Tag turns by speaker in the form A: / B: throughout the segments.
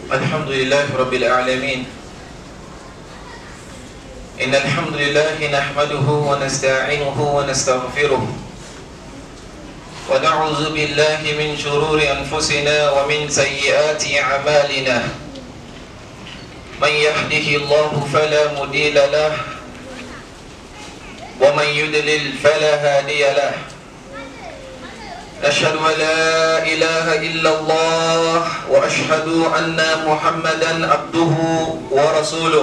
A: الحمد لله رب العالمين. إن الحمد لله نحمده ونستعينه ونستغفره ونعوذ بالله من شرور أنفسنا ومن سيئات أعمالنا. من يهده الله فلا مضل له ومن يضلل فلا هادي له. أشهد أن لا إله إلا الله وأشهد أن محمدا عبده ورسوله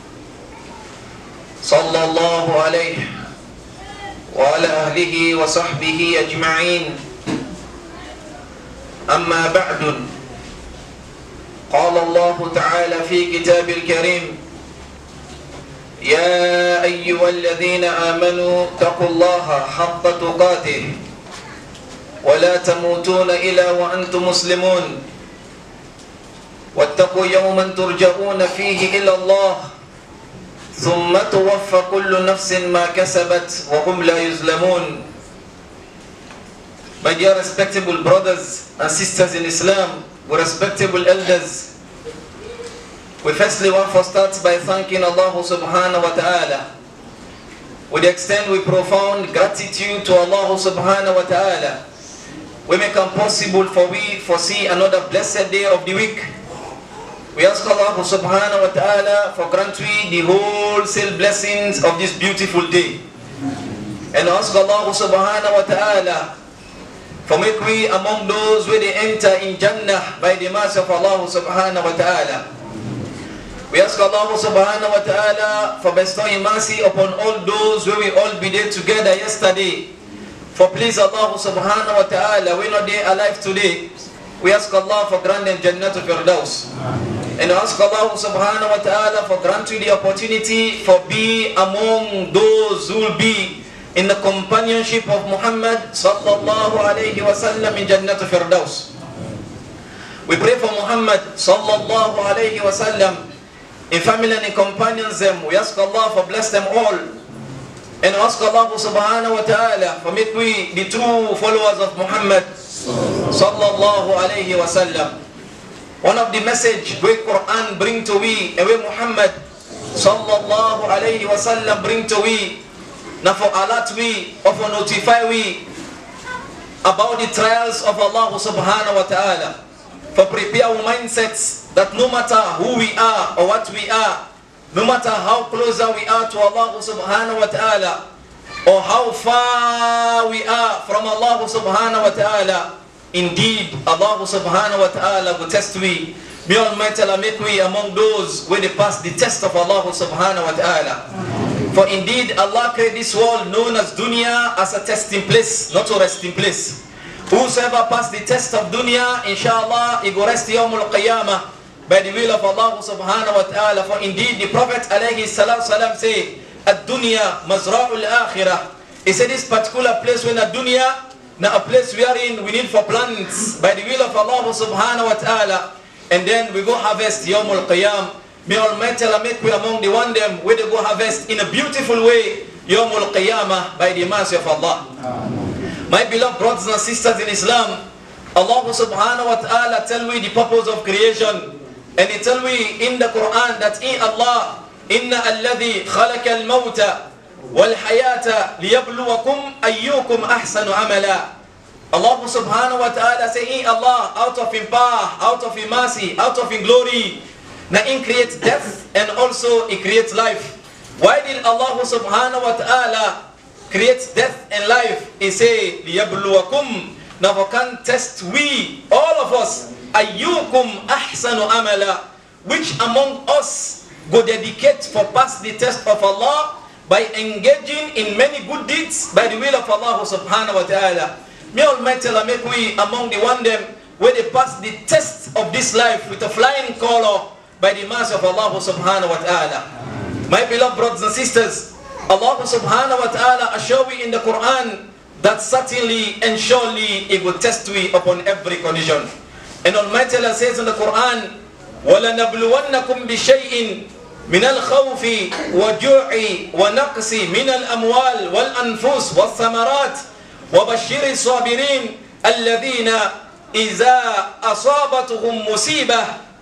A: صلى الله عليه وعلى أهله وصحبه أجمعين. أما بعد، قال الله تعالى في كتاب الكريم: يا أيها الذين آمنوا اتقوا الله حق تقاته ولا تموتون إلا وأنتم مسلمون واتقوا يوما ترجعون فيه إلى الله ثم توفى كل نفس ما كسبت وهم لا يظلمون. My dear respectable brothers and sisters in Islam, respectable elders, we firstly want to start by thanking Allah subhanahu wa ta'ala. We extend with profound gratitude to Allah subhanahu wa ta'ala. We make it possible for we foresee another blessed day of the week. We ask Allah subhanahu wa ta'ala for grant we the wholesale blessings of this beautiful day. And ask Allah subhanahu wa ta'ala for make we among those where they enter in Jannah by the mercy of Allah subhanahu wa ta'ala. We ask Allah subhanahu wa ta'ala for bestowing mercy upon all those where we all be there together yesterday. For please Allah subhanahu wa ta'ala, we're not there alive today. We ask Allah for granting Jannatul Firdaus. And ask Allah subhanahu wa ta'ala for granting the opportunity for be among those who will be in the companionship of Muhammad sallallahu alayhi wa sallam in Jannatul Firdaus. We pray for Muhammad sallallahu alayhi wa sallam, in family and in companions them. We ask Allah for bless them all. And ask Allah subhanahu wa ta'ala for make we the true followers of Muhammad sallallahu alayhi wa sallam. One of the message we Quran bring to we, and we Muhammad sallallahu alayhi wa sallam bring to we, now for alert we, or for notify we about the trials of Allah subhanahu wa ta'ala. For prepare our mindsets that no matter who we are or what we are, no matter how closer we are to Allah subhanahu wa ta'ala, or how far we are from Allah subhanahu wa ta'ala, indeed Allah subhanahu wa ta'ala will test we. May Almighty Allah make we among those where they pass the test of Allah subhanahu wa ta'ala. For indeed Allah created this world known as dunya as a testing place, not a resting place. Whosoever pass the test of dunya, inshallah, he go rest yawmul qiyamah by the will of Allah subhanahu wa ta'ala. For indeed the Prophet alayhi salatu salam say, Ad-dunya mazra'ul akhirah. He said this particular place when a dunya, now a place wherein we need for plants by the will of Allah subhanahu wa ta'ala. And then we go harvest yawmul qiyam. May Almighty Allah make we among the one them where they go harvest in a beautiful way yawmul qiyamah by the mercy of Allah. My beloved brothers and sisters in Islam, Allah subhanahu wa ta'ala tell we the purpose of creation. And He tell we in the Quran that in Allah, inna alladhi khalaqa al-mawta wal-hayata liyabluwakum ayyukum ahsanu amala. Allah subhanahu wa ta'ala say in Allah, out of His power, out of His mercy, out of His glory, now He creates death and also He creates life. Why did Allah subhanahu wa ta'ala create death and life? He say liyabluwakum. Now we can test we, all of us, ayyukum ahsanu amala, which among us go dedicate for pass the test of Allah by engaging in many good deeds by the will of Allah subhanahu wa ta'ala. May Almighty Allah make we among the one them where they pass the test of this life with a flying color by the mercy of Allah subhanahu wa ta'ala. My beloved brothers and sisters, Allah subhanahu wa ta'ala assure we in the Quran that certainly and surely He will test we upon every condition. And Almighty Allah says in the Quran, وَلَنَبْلُوَنَّكُمْ بِشَيْءٍ مِنَ الْخَوْفِ وَجُوعِ وَنَقْصِ مِنَ الْأَمْوَالِ وَالْأَنفُسِ وَالثَّمَرَاتِ وَبَشِّرِ الصَّابِرِينَ الَّذِينَ إِذَا أَصَابَتْهُمْ مُصِيبَةٌ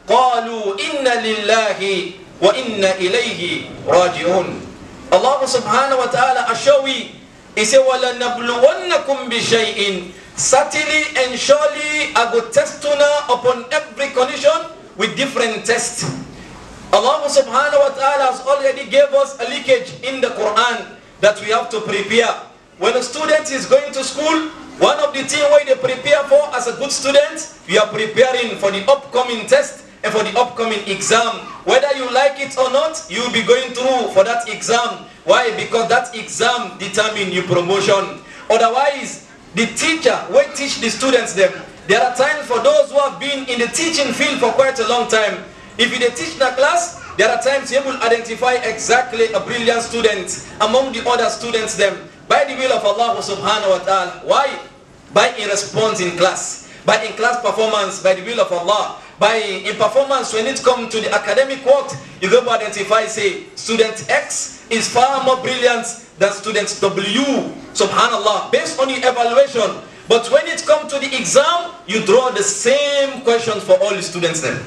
A: قالوا إنا لله وإنا إليه راجعون. Allah subhanahu wa ta'ala assure we, He said, وَلَنَبْلُوَنَّكُمْ بِشَيْءٍ, certainly and surely I will test you now upon every condition with different tests. Allah subhanahu wa ta'ala has already gave us a leakage in the Quran that we have to prepare. When a student is going to school, one of the things where they prepare for as a good student, we are preparing for the upcoming test and for the upcoming exam. Whether you like it or not, you will be going through for that exam. Why? Because that exam determines your promotion. Otherwise, the teacher will teach the students them. There are times for those who have been in the teaching field for quite a long time. If you teach in a class, there are times you will identify exactly a brilliant student among the other students them by the will of Allah subhanahu wa ta'ala. Why? By in response in class, by in class performance, by the will of Allah, by in performance when it comes to the academic work, you go to identify, say, student X is far more brilliant than student W, subhanallah, based on your evaluation. But when it comes to the exam, you draw the same questions for all the students then.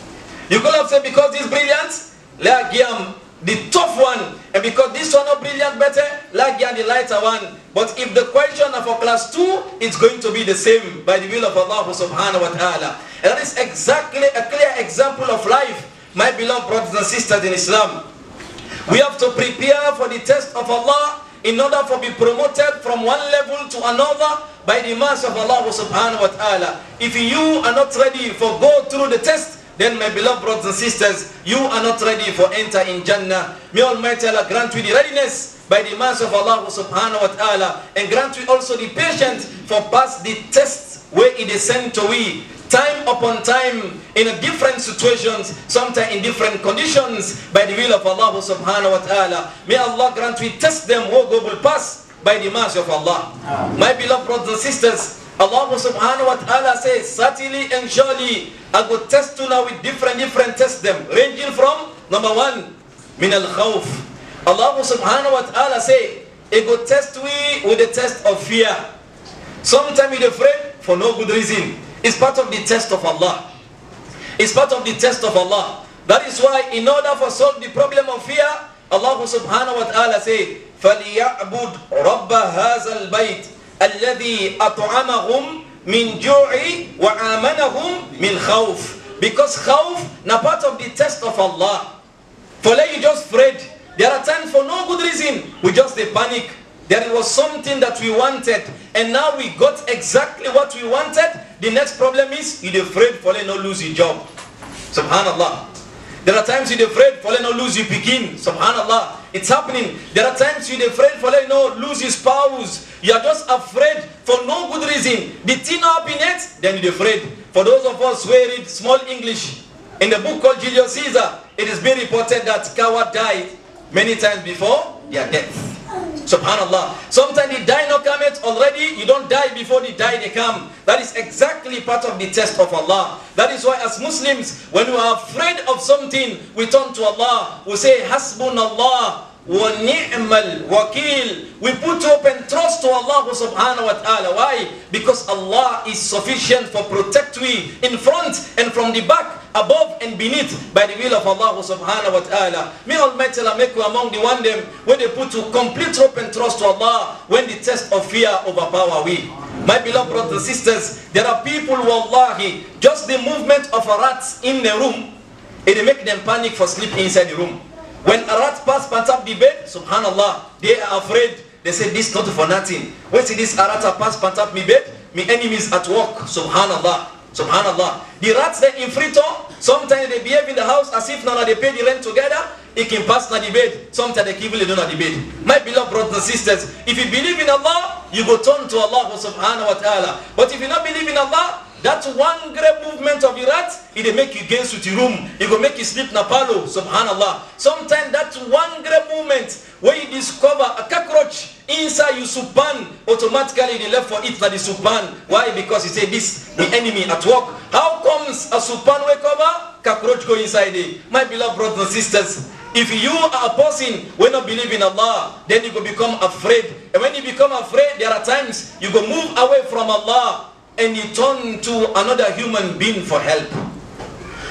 A: You could have said, because this brilliant, let give the tough one, and because this one not brilliant better, let give the lighter one. But if the question for class 2, it's going to be the same by the will of Allah subhanahu wa ta'ala. And that is exactly a clear example of life, my beloved brothers and sisters in Islam. We have to prepare for the test of Allah in order to be promoted from one level to another by the mercy of Allah subhanahu wa ta'ala. If you are not ready for go through the test, then my beloved brothers and sisters, you are not ready for enter in Jannah. May Almighty Allah grant you the readiness by the mercy of Allah subhanahu wa ta'ala, and grant you also the patience for pass the test where it is sent to we, time upon time, in a different situations, sometimes in different conditions, by the will of Allah subhanahu wa ta'ala. May Allah grant we test them who go will pass by the mercy of Allah. My beloved brothers and sisters, Allah subhanahu wa ta'ala says, certainly and surely I will test you now with different tests them, ranging from number 1, min al-khawf. Allah subhanahu wa ta'ala say, it will test we with the test of fear. Sometimes you're afraid for no good reason. It's part of the test of Allah. It's part of the test of Allah. That is why in order to solve the problem of fear, Allah subhanahu wa ta'ala say, فَلْيَعْبُدْ رَبَّ هَذَا الْبَيْتِ الَّذِي أَطْعَمَهُمْ مِنْ جُوعِ وَآمَنَهُمْ مِنْ خَوْفٍ. Because khawf, na part of the test of Allah. For like you just afraid. There are times for no good reason, we just panic. There was something that we wanted, and now we got exactly what we wanted. The next problem is, you're afraid for like not lose your job. Subhanallah. There are times you're afraid for like not lose your begin. Subhanallah. It's happening. There are times you're afraid for like not lose your spouse. You are just afraid for no good reason. The thing not happen yet, then you're afraid. For those of us who read small English, in the book called Julius Caesar, it is being reported that coward died many times before their death. Subhanallah. Sometimes the die not come yet already, you don't die before the die they come. That is exactly part of the test of Allah. That is why as Muslims, when we are afraid of something, we turn to Allah. We say, Hasbunallah wa ni'mal wakil. We put hope and trust to Allah subhanahu wa ta'ala. Why? Because Allah is sufficient for protect we in front and from the back, above and beneath, by the will of Allah subhanahu wa ta'ala. May Almighty Allah make you among the one them when they put to complete hope and trust to Allah when the test of fear overpower we. My beloved brothers and sisters, there are people, wallahi, just the movement of a rat in the room, it make them panic for sleeping inside the room. When a rat pass up the bed, subhanallah, they are afraid. They say, this not for nothing. When see this rat pass up my bed, my enemies at work, subhanallah. Subhanallah. The rats they in free talk, sometimes they behave in the house as if now they pay the rent together, it can pass na the bed, sometimes they even don't na the bed. My beloved brothers and sisters, if you believe in Allah, you go turn to Allah subhanahu wa ta'ala. But if you not believe in Allah, that one great movement of the rat, it will make you gaze with your room. It will make you sleep na palo, subhanallah. Sometimes that one great movement where you discover a cockroach inside your supan, automatically they left for it na the supan. Why? Because he said this, the enemy at work. How comes a supan wake over, cockroach go inside it? My beloved brothers and sisters, if you are a person when not believe in Allah, then you go become afraid. And when you become afraid, there are times you go move away from Allah and you turn to another human being for help.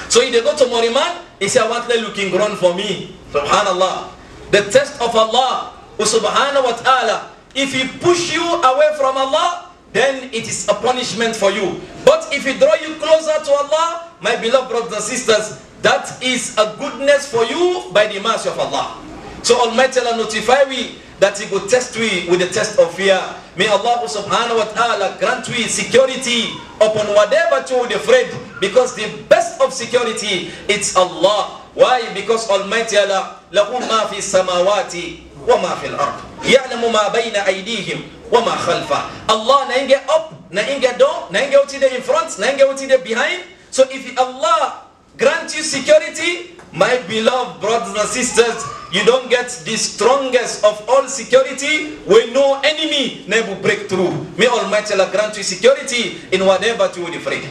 A: So if they go to Moriman, he say, I want the looking ground for me. Subhanallah. The test of Allah, subhanahu wa ta'ala, if he push you away from Allah, then it is a punishment for you. But if he draw you closer to Allah, my beloved brothers and sisters, that is a goodness for you by the mercy of Allah. So Almighty Allah notify we that he could test we with the test of fear. May Allah subhanahu wa ta'ala grant we security upon whatever you would afraid, because the best of security, it's Allah. Why? Because Almighty Allah, له ما في السماوات وما في الأرض يعلم ما بين أيديهم وما خلفه. Allah na inge up, na inge down, na inge uti in front, na inge uti behind. So if Allah grant you security, my beloved brothers and sisters, you don't get the strongest of all security when no enemy never break through. May Almighty Allah grant you security in whatever you would afraid.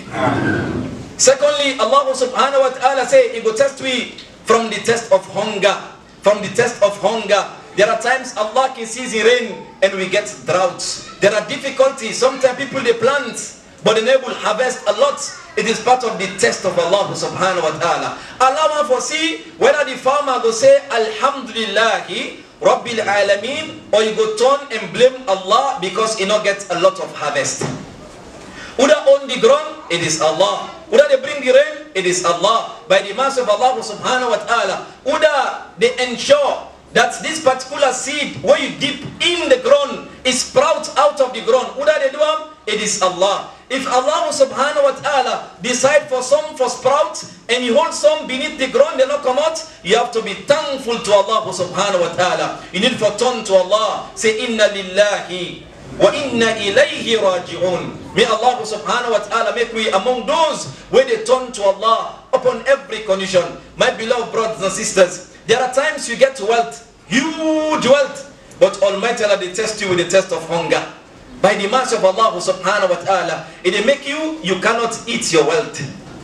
A: Secondly, Allah subhanahu wa ta'ala say, he will test we from the test of hunger. From the test of hunger. There are times Allah can see the rain and we get droughts. There are difficulties. Sometimes people they plant, but they never harvest a lot. It is part of the test of Allah subhanahu wa ta'ala. Allah will foresee whether the farmer will say, Alhamdulillahi Rabbil Alameen, or you go turn and blame Allah because he not get a lot of harvest. Uda own the ground, it is Allah. Uda they bring the rain, it is Allah. By the mercy of Allah subhanahu wa ta'ala. Uda they ensure that this particular seed where you dip in the ground is sprout out of the ground. Uda they do it is Allah. If Allah subhanahu wa ta'ala decide for some for sprout and you hold some beneath the ground, they not come out, you have to be thankful to Allah subhanahu wa ta'ala. You need to turn to Allah. Say, Inna lillahi wa inna ilayhi raji'un. May Allah subhanahu wa ta'ala make we among those where they turn to Allah upon every condition. My beloved brothers and sisters, there are times you get wealth, huge wealth, but Almighty Allah they test you with the test of hunger. By the mercy of Allah subhanahu wa ta'ala, it will make you cannot eat your wealth.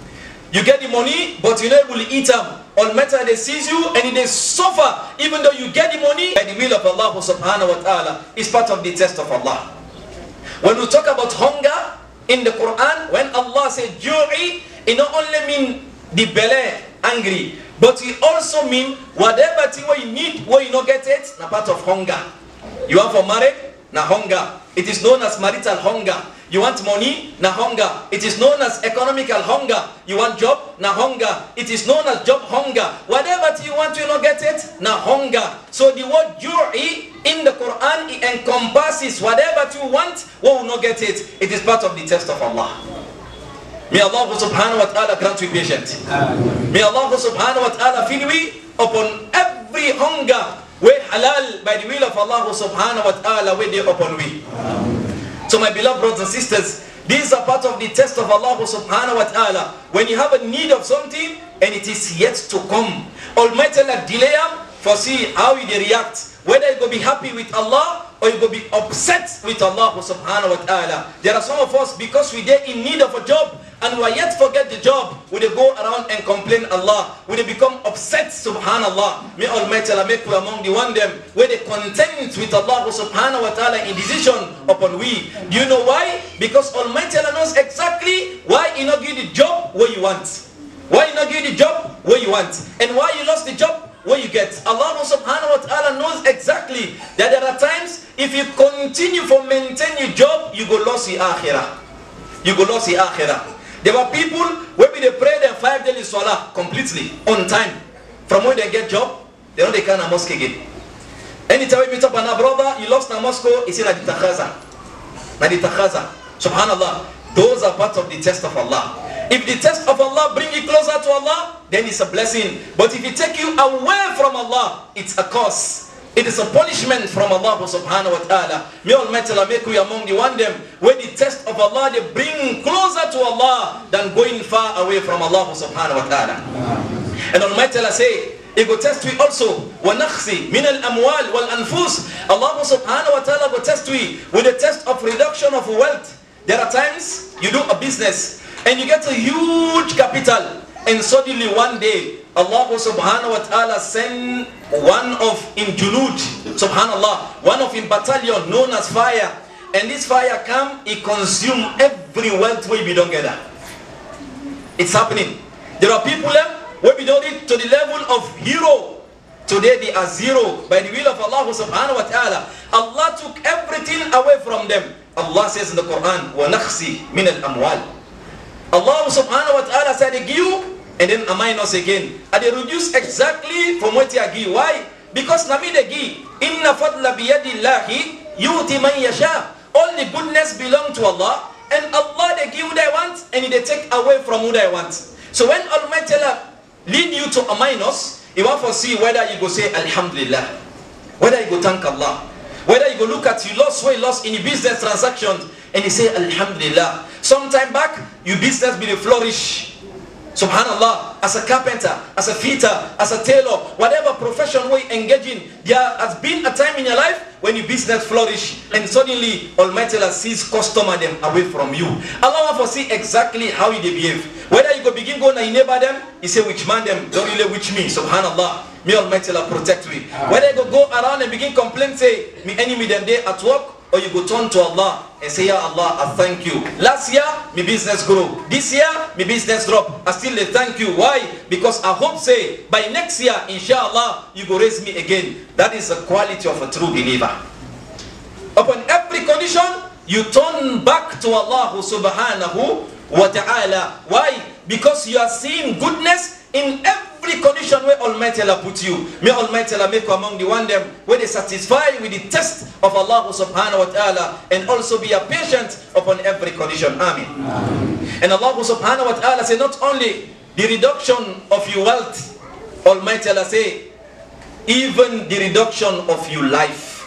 A: You get the money, but you never will eat them. Almighty Allah they seize you and they suffer, even though you get the money. By the will of Allah subhanahu wa ta'ala, is part of the test of Allah. When we talk about hunger in the Quran, when Allah says ju'i, it not only mean the belly angry, but it also mean whatever thing where you need, where you not get it, na part of hunger. You want for marriage, na hunger. It is known as marital hunger. You want money? Na hunger. It is known as economical hunger. You want job? Na hunger. It is known as job hunger. Whatever you want, you not get it? Na hunger. So the word ju'i in the Quran, it encompasses whatever you want, will not get it. It is part of the test of Allah. May Allah subhanahu wa ta'ala grant you patience. May Allah subhanahu wa ta'ala feed we upon every hunger we halal by the will of Allah subhanahu wa ta'ala we they upon we. So my beloved brothers and sisters, these are part of the test of Allah subhanahu wa ta'ala. When you have a need of something and it is yet to come, Almighty Allah delay them, foresee how you react. Whether you go be happy with Allah or you go be upset with Allah subhanahu wa ta'ala. There are some of us, because we are in need of a job and we are yet forget the job, we they go around and complain Allah. We they become upset, subhanallah. May Almighty Allah make we among the one them where they content with Allah subhanahu wa ta'ala in decision upon we. Do you know why? Because Almighty Allah knows exactly why He not give the job where you want. Why He not give the job where you want. And why you lost the job where you get. Allah subhanahu wa ta'ala knows exactly that there are times if you continue to maintain your job, you go lose your akhirah. You go lose your akhirah. There were people where they pray their 5 daily salah completely on time. From when they get job, they know they can't mosque again. Anytime we meet up on a brother, you lost na mosque, it's in a takhaza. Na di takhaza. Subhanallah. Those are part of the test of Allah. If the test of Allah bring you closer to Allah, then it's a blessing. But if it take you away from Allah, it's a curse. It is a punishment from Allah subhanahu wa ta'ala. May Almighty Allah make we among the one them where the test of Allah they bring closer to Allah than going far away from Allah subhanahu wa ta'ala. And Almighty Allah say, He go test we also وَنَخْسِ مِنَ الْأَمْوَالِ وَالْأَنفُسِ. Allah subhanahu wa ta'ala go test we with the test of reduction of wealth. There are times you do a business and you get a huge capital, and suddenly one day Allah subhanahu wa ta'ala send one of in junud, subhanallah, one of in battalion known as fire, and this fire come, it consume every wealth we don't get that. It's happening. There are people where we don't reach to the level of hero. Today they are zero by the will of Allah subhanahu wa ta'ala. Allah took everything away from them. Allah says in the Quran, وَنَخْسِ مِنَ الْأَمْوَالِ. Allah subhanahu wa ta'ala said they give and then a minus again. And they reduce exactly from what they give. Why? Because Nami they give. Inna fadla biyadillahi yuti man yasha. All the goodness belong to Allah. And Allah they give who they want and they take away from who they want. So when Almighty Allah lead you to a minus, you want to see whether you go say Alhamdulillah, whether you go thank Allah, whether you go look at you lost way lost in your business transactions and you say Alhamdulillah. Sometime back, your business will flourish. Subhanallah, as a carpenter, as a fitter, as a tailor, whatever profession we engage in, there has been a time in your life when your business flourish and suddenly Almighty Allah sees customer them away from you. Allah wants to see exactly how they behave. Whether you go begin going and neighbor them, you say which man them, don't really which me. Subhanallah, may Almighty Allah protect me. Whether you go around and begin complain, say me enemy them day at work, or you go turn to Allah and say, Ya Allah, I thank you. Last year, my business grew. This year, my business dropped. I still thank you. Why? Because I hope, say, by next year, inshallah, you go raise me again. That is the quality of a true believer. Upon every condition, you turn back to Allah subhanahu wa ta'ala. Why? Because you are seeing goodness in every condition where Almighty Allah put you. May Almighty Allah make you among the one them where they satisfy with the test of Allah subhanahu wa ta'ala and also be a patient upon every condition. Amin. And Allah subhanahu wa ta'ala say not only the reduction of your wealth, Almighty Allah say even the reduction of your life.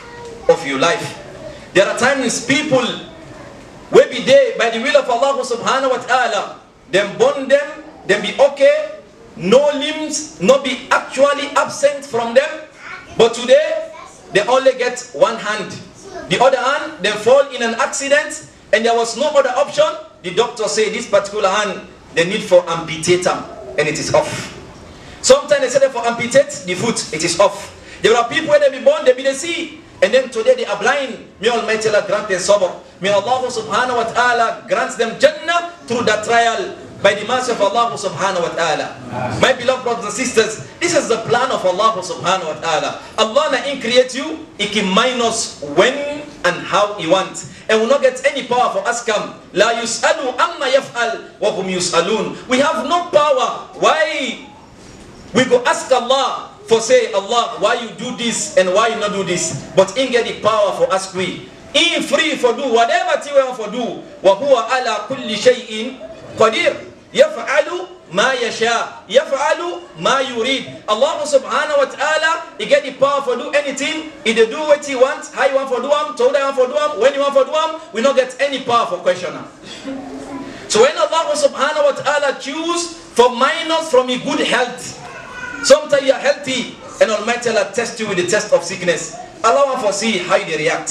A: There are times people will be there by the will of Allah subhanahu wa ta'ala, them bond them be okay, no limbs, not be actually absent from them. But today, they only get one hand. The other hand, they fall in an accident and there was no other option. The doctor say this particular hand, they need for amputate them and it is off. Sometimes they say that for amputate the foot, it is off. There are people where they be born, they be the see. And then today they are blind. May Almighty Allah grant them sabr. May Allah subhanahu wa ta'ala grant them Jannah through that trial. By the mercy of Allah subhanahu wa ta'ala. My beloved brothers and sisters, this is the plan of Allah subhanahu wa ta'ala. Allah na in create you, He can minus when and how He wants. And will not get any power for us come. La yus'alu amma yaf'al wa hum yus'alun. We have no power. Why we go ask Allah for say, Allah, why you do this and why you not do this? But in get the power for ask we. In free for do whatever you want for do. Wa huwa ala kulli shay'in qadir. يفعل ما يشاء يفعل ما يريد. Allah subhanahu wa ta'ala, He get the power for do anything. He do what He wants, how He want for do him, told He want for do him, when He want for do him. We not get any power for questioner. So when Allah subhanahu wa ta'ala choose for minus from a good health, sometimes you are healthy and Almighty Allah test you with the test of sickness. Allah want to see how you react.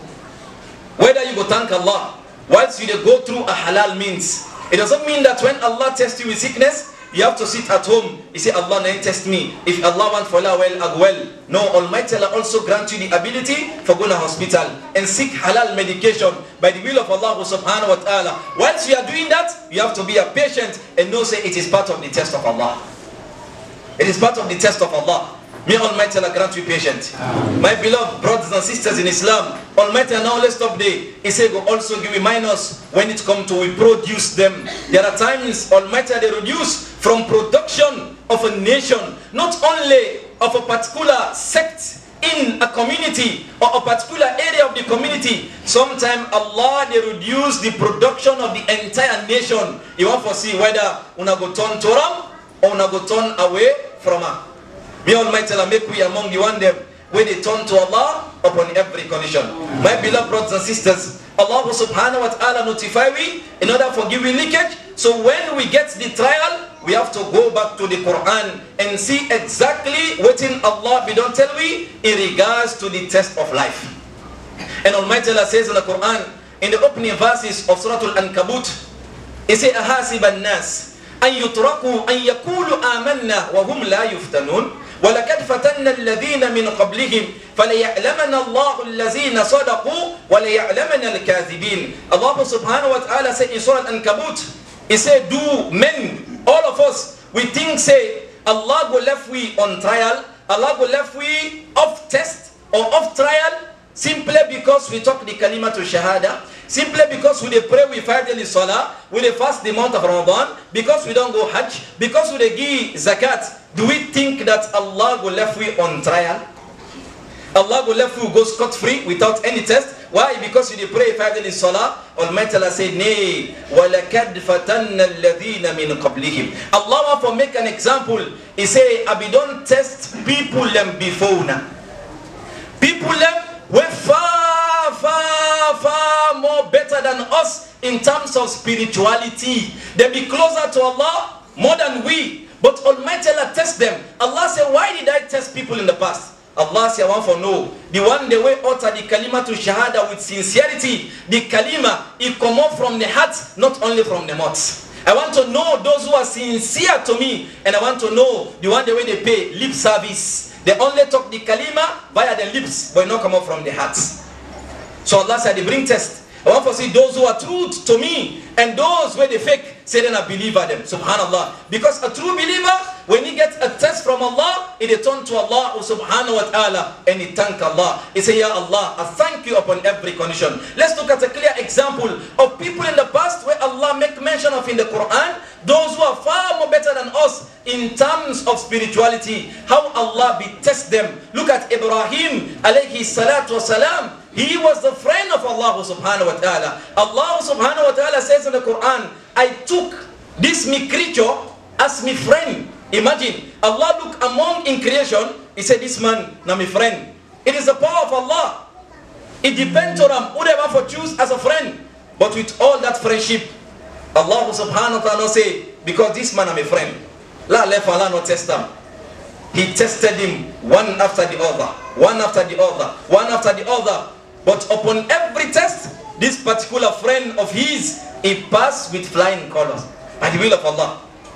A: Whether you go thank Allah whilst you go through a halal means. It doesn't mean that when Allah tests you with sickness, you have to sit at home. You say, Allah may test me. If Allah wants for Allah well, I well. No, Almighty Allah also grant you the ability for going to hospital and seek halal medication by the will of Allah subhanahu wa ta'ala. Once you are doing that, you have to be a patient and know say it is part of the test of Allah. It is part of the test of Allah. May Almighty Allah grant you patience. My beloved brothers and sisters in Islam, Almighty Allah, now let's stop there. He said, go also give me minus when it comes to we produce them. There are times Almighty Allah, they reduce from production of a nation, not only of a particular sect in a community or a particular area of the community. Sometimes Allah, they reduce the production of the entire nation. You want to see whether una go turn to Ram or una go turn away from her. May Almighty Allah make we among the one them when they turn to Allah upon every condition. My beloved brothers and sisters, Allah subhanahu wa ta'ala notify we in order for giving leakage. So when we get the trial, we have to go back to the Quran and see exactly what in Allah we don't tell we in regards to the test of life. And Almighty Allah says in the Quran, in the opening verses of Surah Al-Ankabut, He says, أَحَاسِبَ النَّاسِ أَن يُتْرَكُوا أَن يَقُولُوا آمَنَّا وَهُمْ لَا يُفْتَنُونَ وَلَقَدْ فَتَنَّا الَّذِينَ مِنْ قَبْلِهِمْ فَلَيَعْلَمَنَ اللَّهُ الَّذِينَ صَدَقُوا وَلَيَعْلَمَنَ الْكَاذِبِينَ. Allah subhanahu wa ta'ala said in Surah Al-Ankabut, He said, do men, all of us, we think say Allah go left we on trial, Allah go left we off test or off trial simply because we talk the kalima to shahada, simply because we dey pray, we fight daily salah, we dey fast the month of Ramadan, because we don't go Hajj, because we dey give zakat. Do we think that Allah go left we on trial? Allah will let you go scot-free without any test. Why? Because you pray 5 days salah. Almighty Allah said, nay, وَلَكَدْ فَتَنَّ الَّذِينَ مِنْ قَبْلِهِمْ. Allah want to make an example. He say, I don't test people them before now. People them were far, far, far more better than us in terms of spirituality. They be closer to Allah more than we. But Almighty Allah test them. Allah said, why did I test people in the past? Allah says, I want to know. The one the way utter the kalima to shahada with sincerity. The kalima, it come up from the heart, not only from the mouth. I want to know those who are sincere to me. And I want to know the one the way they pay lip service. They only talk the kalima via the lips, but not come up from the heart. So Allah said, they bring test. I want to see those who are truth to me and those where they fake, say then I believe them. Subhanallah. Because a true believer, when he gets a test from Allah, he returns to Allah subhanahu wa ta'ala and he thank Allah. He say, Ya Allah, I thank you upon every condition. Let's look at a clear example of people in the past where Allah make mention of in the Quran, those who are far more better than us in terms of spirituality, how Allah be test them. Look at Ibrahim alayhi salatu wasalam. He was the friend of Allah subhanahu wa ta'ala. Allah subhanahu wa ta'ala says in the Quran, I took this me creature as my friend. Imagine, Allah look among in creation, he said, this man, now my friend. It is the power of Allah. It depends on him, whoever for choose as a friend. But with all that friendship, Allah subhanahu wa ta'ala say, because this man is my friend. La left Allah not test him. He tested him one after the other, one after the other, one after the other. But upon every test, this particular friend of his, he passed with flying colors by the will of Allah.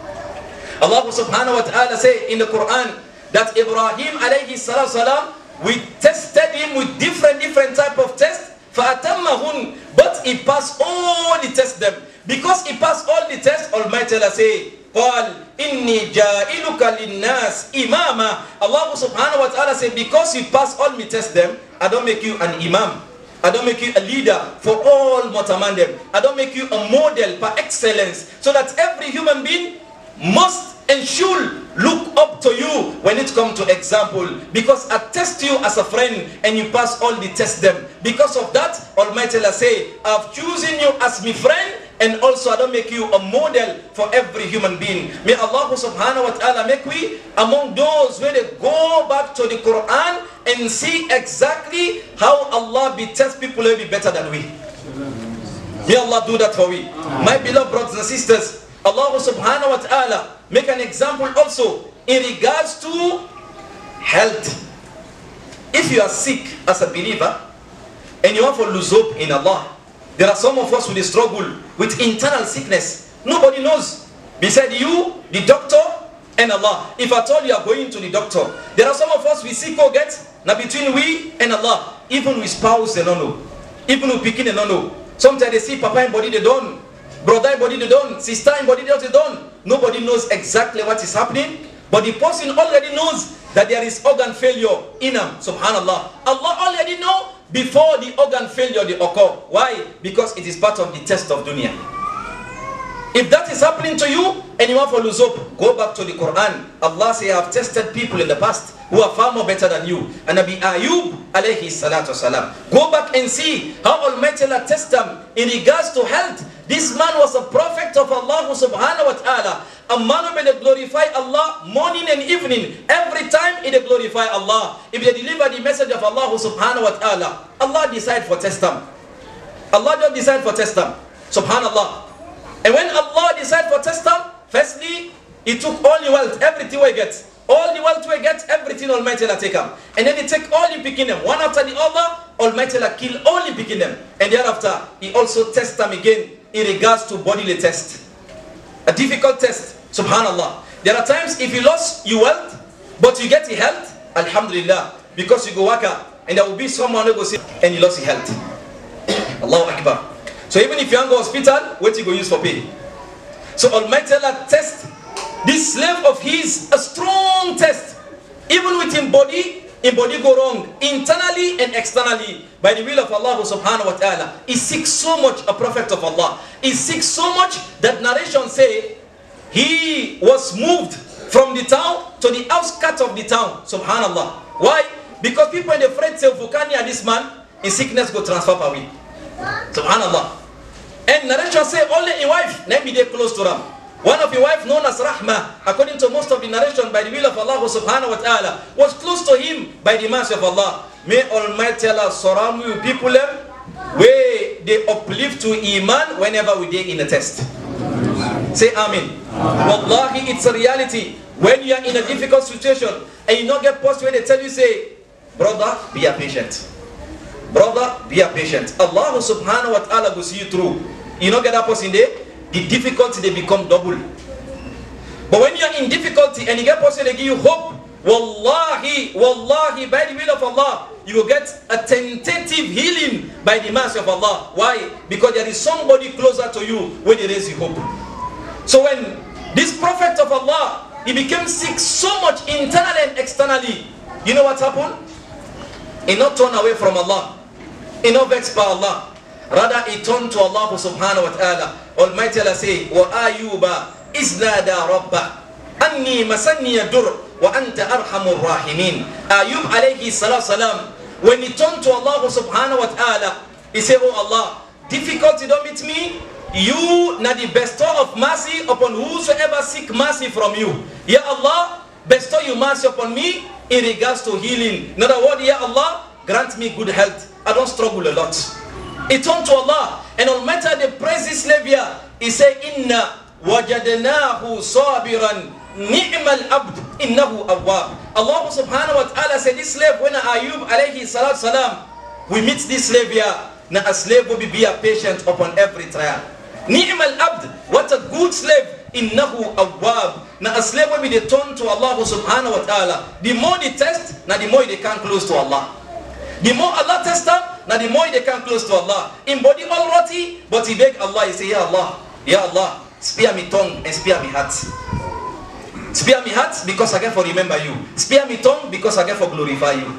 A: Allah subhanahu wa ta'ala say in the Quran that Ibrahim alayhi salam, we tested him with different type of tests. فَأَتَمَّهُنْ. But he passed all the tests them. Because he passed all the tests, Almighty Allah say, قال إني جائلك للناس إماما. Allah subhanahu wa ta'ala say, because you pass all me test them, I don't make you an imam. I don't make you a leader for all Mutamandem. I don't make you a model for excellence, so that every human being must and should look up to you when it comes to example. Because I test you as a friend and you pass all the test them. Because of that, Almighty Allah say, I've chosen you as my friend, and also I don't make you a model for every human being. May Allah subhanahu wa ta'ala make we among those where they go back to the Quran and see exactly how Allah be test people will be better than we. May Allah do that for we. My beloved brothers and sisters, Allah subhanahu wa ta'ala make an example also in regards to health. If you are sick as a believer and you want to lose hope in Allah, there are some of us who struggle with internal sickness. Nobody knows beside you, the doctor, and Allah. If at all you are going to the doctor, there are some of us we sick or get now between we and Allah. Even with spouse they don't know. Even with picking they don't know. Sometimes they see papa in body they don't, brother in body they don't, sister in body they don't. Nobody knows exactly what is happening, but the person already knows that there is organ failure in him. Subhanallah. Allah already know before the organ failure they occur. Why? Because it is part of the test of dunya. If that is happening to you and you want to lose hope, go back to the Quran. Allah say, I have tested people in the past who are far more better than you. And Nabi Ayub alayhi salatu wasalam. Go back and see how Almighty Allah tested them in regards to health. This man was a prophet of Allah subhanahu wa ta'ala. A man who will glorify Allah morning and evening. Every time he glorify Allah. If they deliver the message of Allah subhanahu wa ta'ala, Allah decide for test them. Allah don't decide for test them. Subhanallah. And when Allah decide for test them, firstly, he took all the wealth, everything we get. All the wealth we get, everything Almighty Allah take them. And then he take all the picking them, one after the other, Almighty Allah kill all the picking them. And thereafter, he also test them again in regards to bodily test. A difficult test, subhanallah. There are times if you lost your wealth, but you get your health, alhamdulillah, because you go work out, and there will be someone who go sick, and you lost your health. Allahu Akbar. So even if you go to hospital, what you go use for pay? So Almighty Allah test
B: this slave of his a strong test, even with him body go wrong, internally and externally, by the will of Allah subhanahu wa ta'ala. He seeks so much a prophet of Allah. He seeks so much that narration say he was moved from the town to the outskirts of the town. Subhanallah. Why? Because people in the friend say, Vukania, this man, his sickness go transfer away. Subhanallah. And narration say only a wife, let me be close to them. One of the wife known as Rahma, according to most of the narration by the will of Allah subhanahu wa ta'ala, was close to him by the mercy of Allah. May Almighty Allah surround you people where they uplift to Iman whenever we are in a test. Say Amin. Wallahi, it's a reality. When you are in a difficult situation and you not get post where they tell you, say, brother, be a patient. Brother, be a patient. Allah subhanahu wa ta'ala will see you through. You not get that person there, the difficulty they become double. But when you are in difficulty and you get person they give you hope, wallahi, by the will of Allah, you will get a tentative healing by the mercy of Allah. Why? Because there is somebody closer to you when they raise you hope. So when this prophet of Allah, he became sick so much internally and externally, you know what happened? He not turned away from Allah. He not vexed by Allah. Rather, he turned to Allah subhanahu wa ta'ala. Almighty Allah say, wa ayuba iznada rabba anni masanni dur wa anta arhamur rahimin. Ayub alayhi salam, when he turned to Allah subhanahu wa ta'ala, he said, oh Allah, difficulty don't meet me. You na the bestower of mercy upon whosoever seek mercy from you. Ya Allah, bestow your mercy upon me in regards to healing. In other words, Ya Allah, grant me good health. I don't struggle a lot. He turned to Allah, and Almighty they praise this slave here. He said, Inna wajadnahu sabiran ni'mal abd innahu awwab. Allah subhanahu wa ta'ala said, this slave, when Ayub alayhi salam, we meet this slave here, now a slave will be a patient upon every trial. Ni'mal abd, what a good slave. Innahu awwab. Now a slave will be the turn to Allah subhanahu wa ta'ala. The more they test, now the more they come close to Allah. The more Allah tests them, now the more they come close to Allah. In body all rotty, but he beg Allah, he say, Ya Allah, spare me tongue and spare me heart. Spare me heart because I get for remember you. Spare me tongue because I get for glorify you.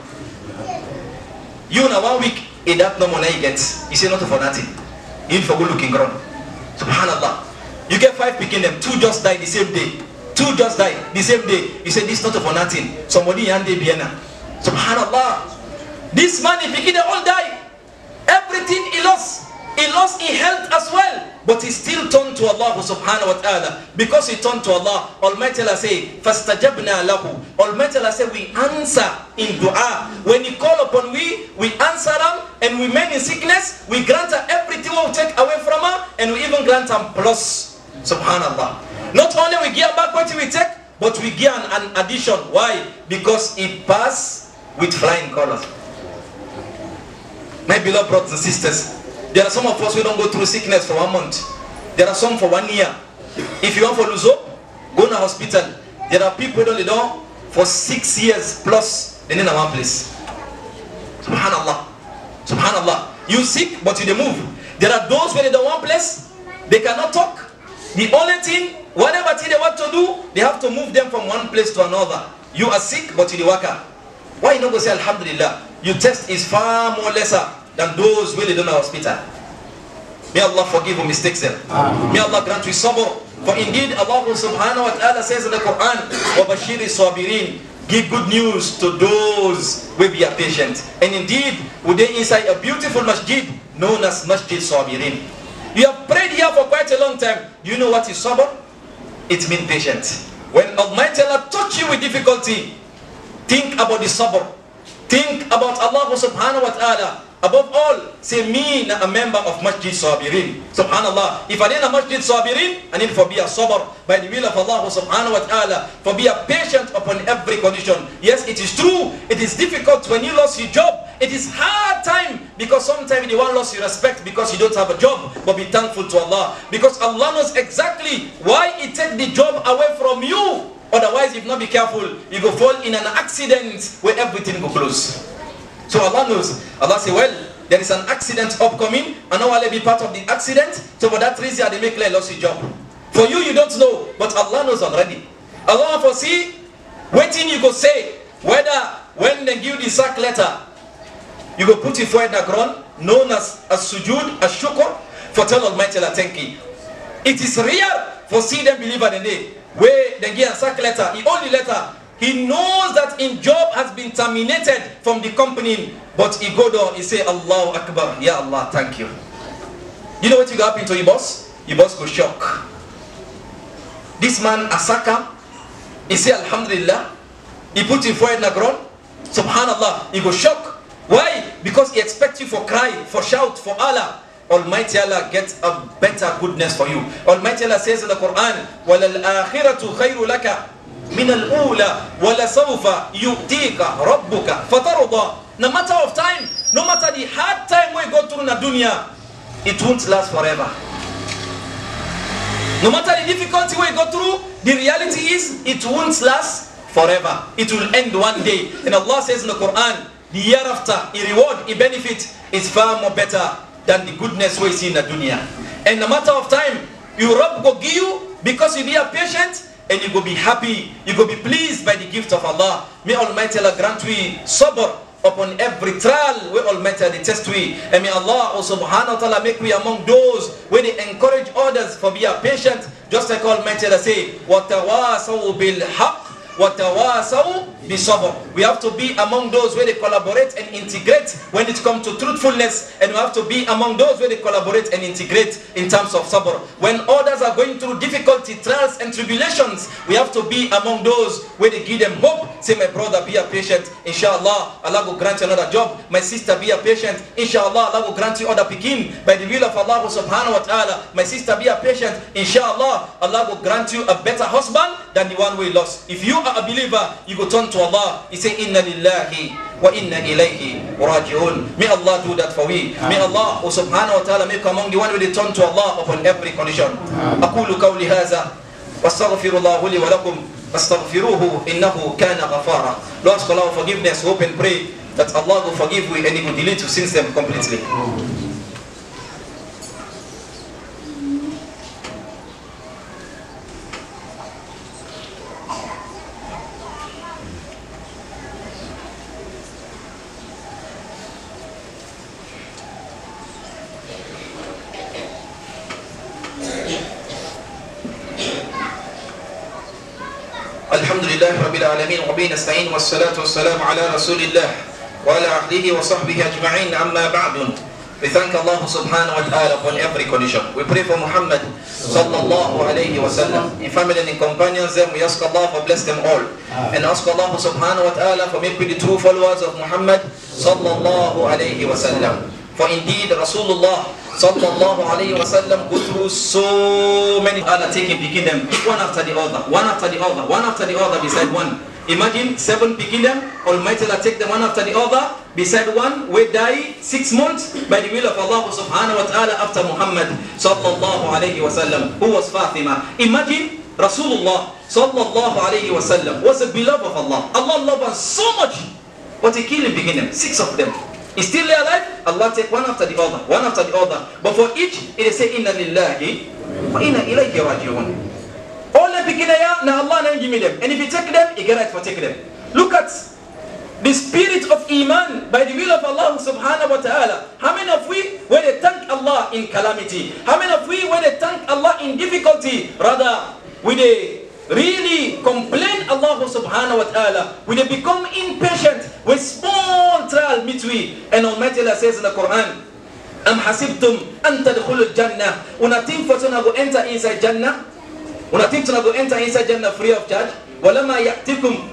B: You now 1 week, in that no money you get, you say not for nothing. You need for good looking ground. Subhanallah. You get 5 picking them, 2 just die the same day. 2 just die the same day. You say this not for nothing. Somebody yande biena. Subhanallah. This man, if he all die, everything he lost in health as well. But he still turned to Allah subhanahu wa ta'ala. Because he turned to Allah, Almighty Allah say, فَاسْتَجَبْنَا لَهُ. Almighty Allah say, we answer in dua. When he call upon we answer them, and we remain in sickness, we grant her everything we take away from her, and we even grant her plus. Subhanallah. Not only we give back what we take, but we give an addition. Why? Because it pass with flying colors. My beloved brothers and sisters, there are some of us who don't go through sickness for 1 month. There are some for 1 year. If you want for lose hope, go to the hospital. There are people who don't know for 6 years plus, they need a one place. Subhanallah. Subhanallah. You sick, but you move. There are those where they don't want place, they cannot talk. The only thing, whatever thing they want to do, they have to move them from one place to another. You are sick, but you work. Why you not go say Alhamdulillah? Your test is far more lesser than those who live in the hospital. May Allah forgive your mistakes there. May Allah grant you sabr. For indeed Allah subhanahu wa ta'ala says in the Quran, وَبَشِّرِ Subireen, give good news to those who be patient. And indeed, we are inside a beautiful masjid known as Masjid Subireen. You have prayed here for quite a long time. Do you know what is sabr? It means patient. When Almighty Allah touch you with difficulty, think about the sabr. Think about Allah subhanahu wa ta'ala. Above all, say me a member of Masjid Subireen. Subhanallah. If I didn't a Masjid Subireen, I need to be a sabr by the will of Allah subhanahu wa ta'ala. For be a patient upon every condition. Yes, it is true. It is difficult when you lost your job. It is hard time because sometimes you want lost your respect because you don't have a job. But be thankful to Allah. Because Allah knows exactly why He take the job away from you. Otherwise, if not be careful, you go fall in an accident where everything go close. So Allah knows. Allah say, well, there is an accident upcoming, and now I'll be part of the accident. So for that reason, they make like lost your job. For you, you don't know, but Allah knows already. Allah foresee, waiting you go say, whether when they give the sack letter, you go put it for in the ground, known as sujud, as shukr, for tell Almighty Allah thank you. It is real for see them believer in the day, where they give a sack letter, the only letter, he knows that in job has been terminated from the company, but he go down, he say, Allahu Akbar, Ya Allah, thank you. You know what you happen to your boss? Your boss go shock. This man, Asaka, he say, Alhamdulillah, he put him forward in the ground, Subhanallah, he go shock. Why? Because he expects you for cry, for shout, for Allah. Almighty Allah gets a better goodness for you. Almighty Allah says in the Quran, وَلَلْآخِرَةُ خَيْرُ لَكَ مِنَ الْأُولَى وَلَسَوْفَ يُؤْتِيكَ رَبُّكَ فَتَرْضَى. No matter of time, no matter the hard time we go through in the dunya, it won't last forever. No matter the difficulty we go through, the reality is it won't last forever. It will end one day. And Allah says in the Quran, the year after, a reward, a benefit is far more better than the goodness we see in the dunya. And no matter of time, your Rabb go give you because you be a patient and you go be happy, you go be pleased by the gift of Allah. May Almighty Allah grant we sabr upon every trial where Almighty Allah test we. And may Allah subhanahu wa ta'ala make we among those where they encourage others for be a patient. Just like Almighty Allah say, وَتَوَاسَوْا بِالْحَقِّ وَتَوَاسَوْا بِصَبْرٍ. We have to be among those where they collaborate and integrate when it comes to truthfulness, and we have to be among those where they collaborate and integrate in terms of sabr. When others are going through difficulty, trials and tribulations, we have to be among those where they give them hope. Say, my brother, be a patient, inshallah, Allah will grant you another job. My sister, be a patient, inshallah, Allah will grant you other pikin by the will of Allah subhanahu wa ta'ala. My sister, be a patient, inshallah, Allah will grant you a better husband than the one we lost. If you are a believer, you go turn to Allah. You say, Inna lillahi wa inna ilayhi raji'un. May Allah do that for we. May Allah subhanahu wa ta'ala make among the one who turn to Allah upon every condition. أقول قولي هذا واستغفر الله لي ولكم واستغفروه إنه كان غفارا. Lord, ask Allah forgiveness, hope and pray that Allah will forgive we and He will delete your sins them completely. Alhamdulillah Rabbil Alameen wa bihi nasta'in wa salatu wa salam ala Rasulillah wa ala ahlihi wa sahbihi ajma'in amma ba'dun. We thank Allah subhanahu wa ta'ala upon every condition. We pray for Muhammad sallallahu alayhi wa sallam. In family and in companions, then we ask Allah for bless them all. And ask Allah subhanahu wa ta'ala for make we the true followers of Muhammad sallallahu alayhi wa sallam. For indeed Rasulullah sallallahu alayhi wa sallam go through so many Allah taking picking them one after the other, one after the other, one after the other beside one. Imagine 7 picking them, Almighty Allah take them one after the other beside one. We die 6 months by the will of Allah subhanahu wa ta'ala after Muhammad sallallahu alayhi wa sallam, who was Fatima. Imagine Rasulullah sallallahu alayhi wa sallam was a beloved of Allah. Allah loved us so much, but He killed him picking them, 6 of them. He's still alive, Allah take one after the other, one after the other. But for each, it is say, Inna lillahi wa inna ilayhi raji'un. All the beginner, now Allah now give me them. And if you take them, you get right for taking them. Look at the spirit of Iman by the will of Allah subhanahu wa ta'ala. How many of we, when they thank Allah in calamity? How many of we, when they thank Allah in difficulty? Rather, when they really complain Allah subhanahu wa ta'ala, when they become impatient with small trial meet we. And Almighty Allah says in the Quran, Am hasibtum an tadkhulul jannah. Una think for to go enter inside Jannah? Una think to go enter inside Jannah free of charge? Walama ya'tikum.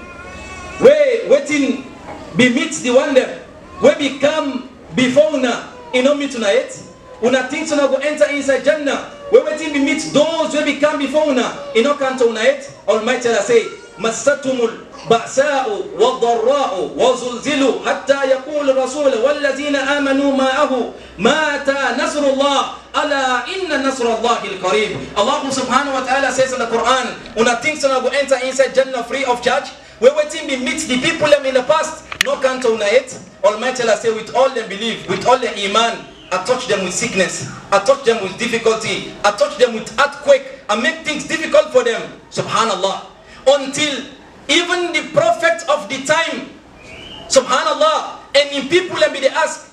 B: Waiting be meet the one them. We become before una in meet tonight. Una think to go enter inside Jannah. We waiting be meet those we become before una in canto tonight. Almighty Allah say, Masatumul بأساء والضراء وزلزلوا حتى يقول الرسول والذين آمنوا معه متى نصر الله ألا إن نصر الله القريب. Allah subhanahu wa ta'ala says in the Quran, una things to go enter inside Jannah free of charge. We're waiting to meet the people in the past. No can't una it. Almighty Allah say, with all them believe, with all their iman, I touch them with sickness, I touch them with difficulty, I touch them with earthquake, and make things difficult for them. Subhanallah. Until even the prophet of the time, subhanallah, and in people and they ask,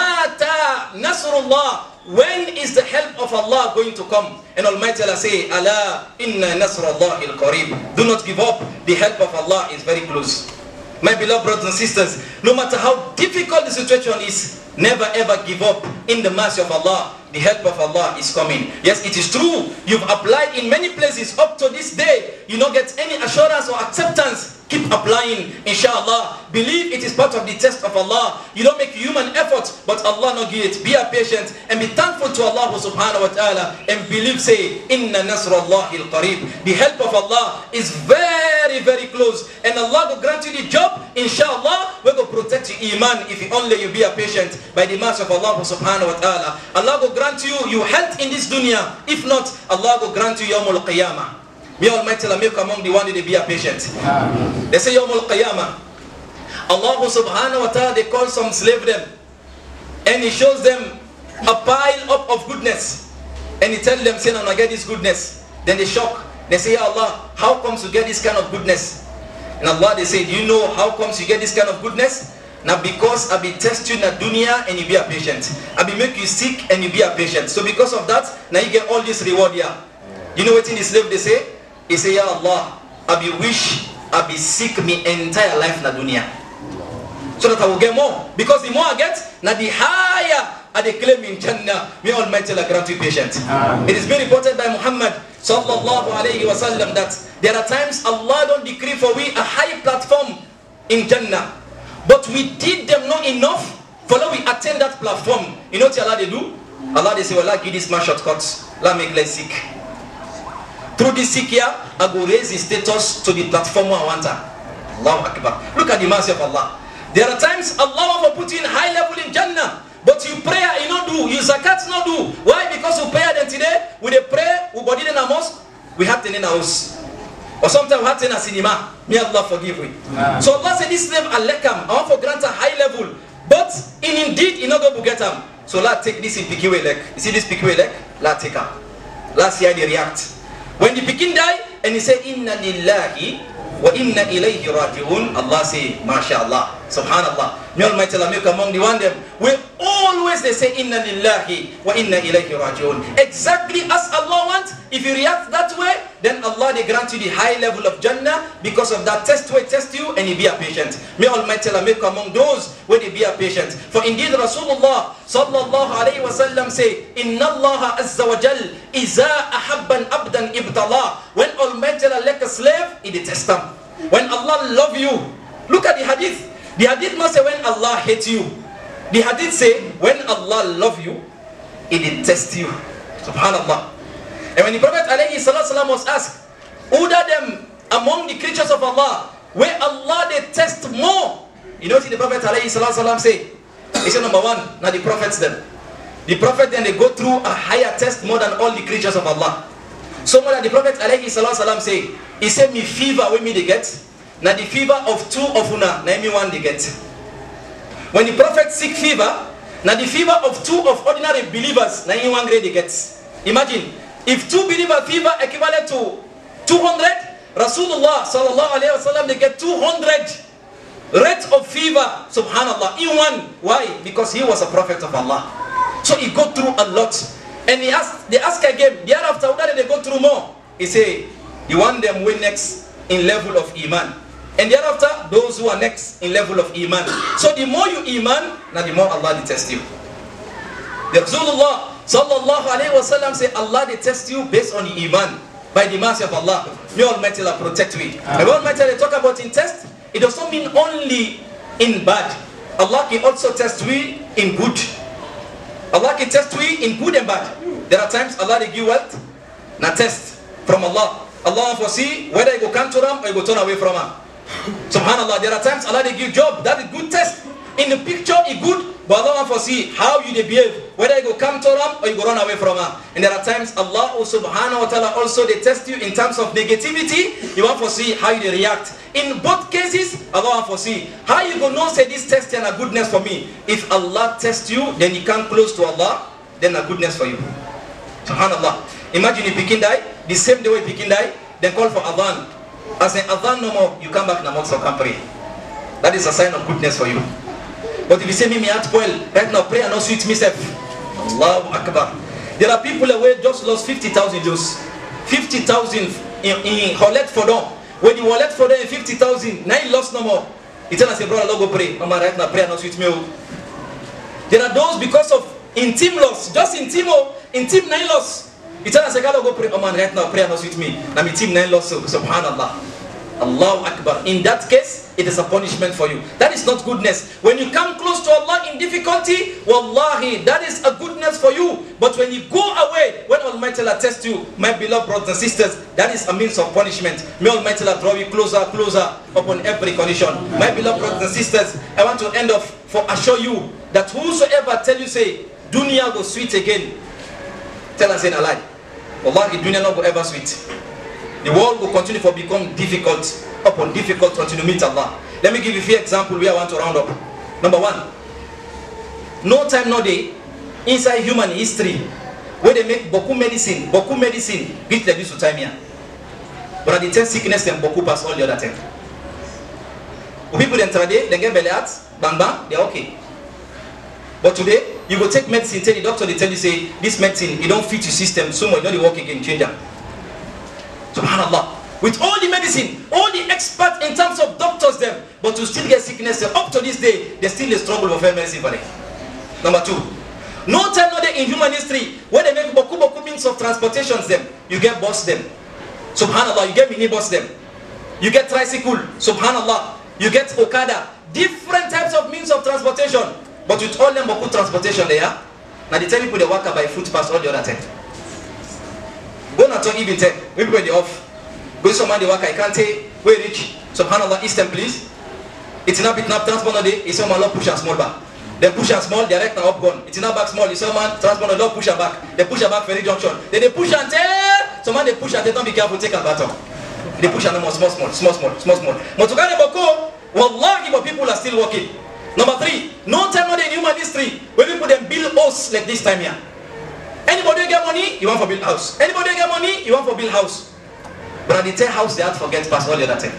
B: Mata Nasrullah, when is the help of Allah going to come? And Almighty Allah say, Allah inna nasrullahi al-qareeb. Do not give up, the help of Allah is very close. My beloved brothers and sisters, no matter how difficult the situation is, never ever give up. In the mercy of Allah, the help of Allah is coming. Yes, it is true, you've applied in many places up to this day, you don't get any assurance or acceptance. Keep applying, inshallah. Believe it is part of the test of Allah. You don't make human effort, but Allah no give it. Be a patient and be thankful to Allah subhanahu wa ta'ala, and believe, say, Inna nasrullahi al-qareeb. The help of Allah is very, very close, and Allah will grant you the job, inshallah. We're going to protect your iman if only you be a patient by the mercy of Allah subhanahu wa ta'ala. Allah will grant you your health in this dunya. If not, Allah will grant you yawmul qiyamah. May Almighty Allah make among the one that be a patient. They say Yawmul Qiyamah. Allah subhanahu wa ta'ala, they call some slave them, and He shows them a pile up of goodness, and He tells them, say, now I get this goodness. Then they shock. They say, Ya Allah, how comes you get this kind of goodness? And Allah, they say, do you know how comes you get this kind of goodness? Now because I be test you in the dunya and you be a patient. I be make you sick and you be a patient. So because of that, now you get all this reward here. You know what in the slave they say? He say, Ya Allah, I be wish I be sick me entire life na dunya, so that I will get more. Because the more I get, now the higher I claim in Jannah. May Almighty Allah grant you patience. It is very reported by Muhammad sallallahu alayhi wa sallam that there are times Allah don't decree for we a high platform in Jannah, but we did them not enough for that we attain that platform. You know what Allah they do? Allah they say, well, Allah give this man shortcuts, let me get sick. Through this sick here, I go raise his status to the platform I want her. Allahu Akbar. Look at the mercy of Allah. There are times Allah will put you in high level in Jannah, but you pray, you don't do, you zakat not do. Why? Because we pray then today, we dey pray, we body in a mosque, we have to in a house. Or sometimes we have to in a cinema. May Allah forgive me. So Allah said, this slave alekam, I want for grant a high level, but indeed, you not go to get them. So let's take this in pikiwe leg. You see this pikiwe leg? Let's take her. Let's see how they react. When the pikin die, and he say, Inna lillahi wa inna ilayhi raji'un, Allah say, MashaAllah, Subhanallah. May Almighty Allah make among the one them. We always they say, Inna lillahi wa inna ilayhi raji'un. Exactly as Allah wants. If you react that way, then Allah they grant you the high level of Jannah. Because of that test way test you, and you be a patient. May Almighty Allah make among those where they be a patient. For indeed Rasulullah sallallahu alayhi wa sallam say, Inna Allah azza wa jal iza ahabban abdan ibtala. When Almighty Allah like a slave, he detests them. When Allah love you, look at the hadith. The hadith must say when Allah hates you. The hadith say when Allah love you, he detests you. Subhanallah. And when the Prophet alayhi salatu was asked, who are them among the creatures of Allah where Allah they test more? You know what the Prophet alayhi salatu say? He said, number one, now the prophets them. The prophet then they go through a higher test more than all the creatures of Allah. So more than the Prophet alayhi salatu say, he said, me fever when me they get. Now the fever of two of una, now me one they get. When the Prophet sick fever, now the fever of two of ordinary believers, now you one grade they get. Imagine, if two believer fever equivalent to 200, Rasulullah sallallahu alayhi wa sallam, they get 200 rate of fever, subhanallah, in one. Why? Because he was a prophet of Allah. So he go through a lot. And they ask again, thereafter, that they go through more. He say, you want them way next in level of iman. And thereafter, those who are next in level of iman. So the more you iman, now the more Allah detests you. The Rasulullah sallallahu alayhi wa sallam say, Allah detests you based on the iman. By the mercy of Allah. May Almighty Allah protect you. And Almighty Allah talk about in test, it does not mean only in bad. Allah can also test we in good. Allah can test we in good and bad. There are times Allah they give wealth, not test from Allah. Allah foresee whether you go come to them or you go turn away from them. Subhanallah, there are times Allah they give job, that is good test. In the picture it good, but Allah foresee how you they behave, whether you go come to them or you go run away from them. And there are times Allah subhanahu wa ta'ala also they test you in terms of negativity. You want to see how you they react. In both cases, Allah want to see how you go know say this test and a goodness for me. If Allah tests you, then you come close to Allah, then a goodness for you. Subhanallah. Imagine if you can die, the same day we begin die, then call for adhan. As an adhan no more, you come back in the mosque and pray. That is a sign of goodness for you. But if you say, me heart spoil, right now pray and not sweet myself. Allahu Akbar. There are people away just lost 50,000 Jews. 50,000 in wallet for them. When you wallet for them 50,000, now you lost no more. He tell us, brother, go pray. Mama, right now pray and not sweet me. There are those because of intim loss, just intim 9 loss. He tell us, go pray. Mama, right now pray and not sweet me. Now me team 9 loss, so subhanallah. Allahu Akbar. In that case, it is a punishment for you. That is not goodness. When you come close to Allah in difficulty, wallahi, that is a goodness for you. But when you go away, when Almighty Allah tests you, my beloved brothers and sisters, that is a means of punishment. May Almighty Allah draw you closer, closer upon every condition. My beloved brothers and sisters, I want to end off for assure you that whosoever tell you say, dunya go sweet again, tell us in a lie. Wallahi, dunya not go ever sweet. The world will continue to become difficult upon difficult until you meet Allah. Let me give you a few examples where I want to round up. Number 1. No time, no day, inside human history, where they make boku medicine, beat like this to time here. But at the 10 sickness, and boku pass all the other 10. People then try they get belly out, bang bang, they're okay. But today, you go take medicine, tell the doctor, they tell you, say, this medicine, it don't fit your system, so much, you don't work again, change them. Subhanallah. With all the medicine, all the experts in terms of doctors them, but to still get sickness up to this day, they still struggle with medicine for them. Number 2. No time no day in human history where they make boku means of transportations them. You get bus them. Subhanallah, you get minibus them. You get tricycle, subhanallah. You get okada. Different types of means of transportation. But with all them boku transportation they are. Now they tell people they walk by foot past all the other 10. Go not to even 10. Maybe when they off. Go somewhere they walk, I can't say, where reach. Subhanallah, Eastern please. It's not bit transponder day, it's someone push and small back. Then push and small, direct and up gone. It's not back small, it's someone transponder don't push and back. They push and back ferry junction. Then they push and tell. Someone they push and they don't be careful, take a baton. They push and more small. But to get a boko, wallahi, but people are still working. Number 3, no time no day in human history where people then build house like this time here. Anybody get money, you want for build house. Anybody get money, you want for build house. But at the 10 house, they have to forget past all the other 10.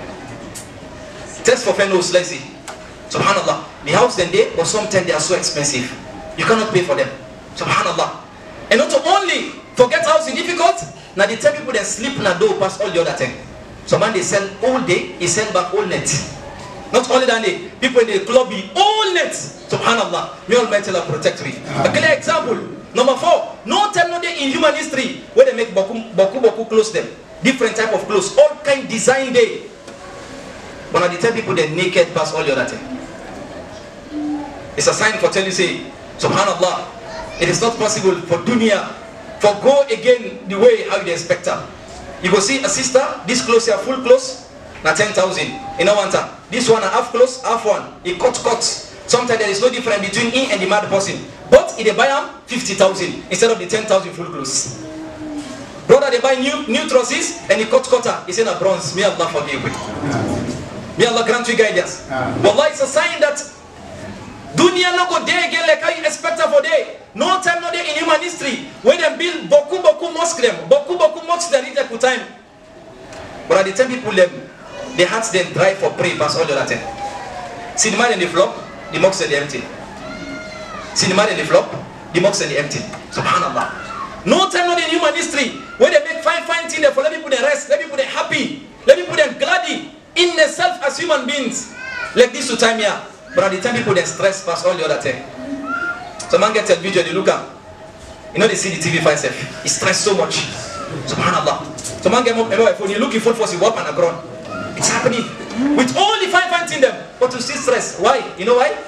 B: Test for Fenos, let's see. Subhanallah. The house then they, but some 10 they are so expensive. You cannot pay for them. Subhanallah. And not only forget house is difficult, now the 10 people then sleep in a door past all the other 10. So man they sell all day, he sell back all net. Not only that day, people in the club be all net. Subhanallah. May Almighty Allah protect me. A clear example. Number 4, no time no day in human history where they make boku clothes them. Different type of clothes, all kind design day. But at the time people they're naked past all the other thing. It's a sign for telling you say, subhanallah, it is not possible for dunya for go again the way how they expect her. You go see a sister, this clothes here full clothes, now 10,000. In one time. This one a half clothes, half one. It cut. Sometimes there is no difference between him and the mad person. But if they buy him 50,000 instead of the 10,000 full clothes. Brother, they buy new trousers and he cut cutter. He said a bronze. May Allah forgive you. May Allah grant you guidance. Wallah, it's a sign that dunya no go day again like how you expect her for day. No time no day in human history when they build boku mosque them. Boku mosque them need like time. But at the time people them, their hearts then dry for pray past all the other time. See the man in the flop, the mosque are empty. See the man in the flop, the mosque are empty. Subhanallah. No time not in human history when they make fine things there for let people they rest, let people they happy, let people they glad in themselves as human beings. Like this to time here. But at the time people they stress past all the other time. Some man get a video, they look up. You know they see the TV fine self. He stress so much. Subhanallah. Some man get up mobile phone, you looking for you walk on the ground. It's happening. With all the fine things in them, but you still stress. Why? You know why?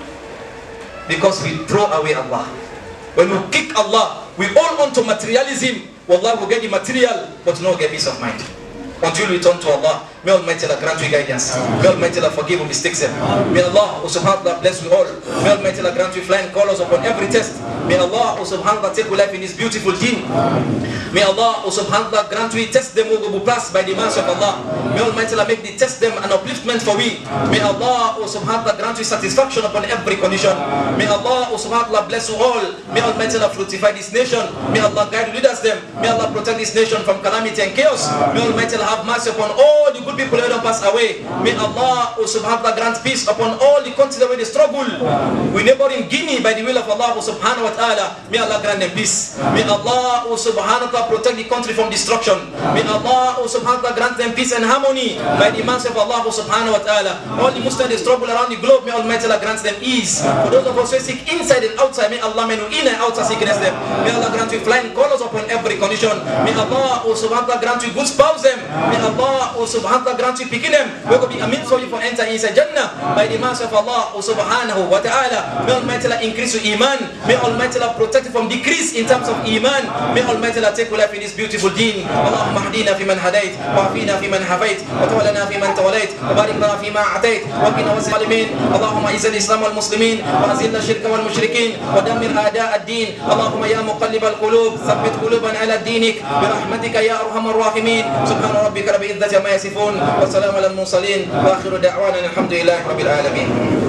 B: Because we throw away Allah. When we kick Allah, we all on to materialism. Wallah will get the material, but no get peace of mind. Until we turn to Allah. May Almighty Allah grant you guidance. May Almighty Allah forgive our mistakes. May Allah subhanahu wa ta'ala bless you all. May Almighty Allah grant you flying colors upon every test. May Allah subhanahu wa ta'ala take your life in His beautiful deen. May Allah subhanahu wa ta'ala grant we test them who will be passed by the mercy of Allah. May Almighty Allah make the test them an upliftment for we. May Allah subhanahu wa ta'ala grant you satisfaction upon every condition. May Allah subhanahu wa ta'ala bless you all. May Almighty Allah fructify this nation. May Allah guide you, lead us them. May Allah protect this nation from calamity and chaos. May Almighty Allah have mercy upon all the good people who don't pass away. May Allah subhanahu wa ta'ala grant peace upon all the countries where they struggle. We neighboring Guinea by the will of Allah subhanahu wa ta'ala. May Allah grant them peace. May Allah subhanahu wa ta'ala protect the country from destruction. May Allah subhanahu wa ta'ala grant them peace and harmony by the mercy of Allah subhanahu wa ta'ala. All the Muslims they struggle around the globe, may Almighty Allah grant them ease. For those of us who are sick inside and outside, may Allah menu in and outside sickness them. May Allah grant you flying colors upon every condition. May Allah subhanahu wa ta'ala grant you good spouse them. May Allah subhanahu wa ta'ala grant you picking them. We will be Amin for you for enter inside Jannah by the mercy of Allah subhanahu wa ta'ala. May Almighty Allah increase your iman. May Almighty Allah protect you from decrease in terms of iman. May Almighty Allah take your life in this beautiful deen. Allahumma hdina fi man hadait, wa afina fi man hafait, wa tawallana fi man tawallait, wa barik lana fi ma atait, wa qina wasalimin. Allahumma izz al-islam wal muslimin, wa azil ash-shirka wal mushrikin, wa dammir a'da' ad-din. Allahumma ya muqallib al-qulub, thabbit quluban ala dinik, bi rahmatika ya arhamar rahimin. Subhana rabbika rabbil izzati amma yasifun, wa salamun alal mursalin, wa akhiru da'wana alhamdulillahi rabbil alamin.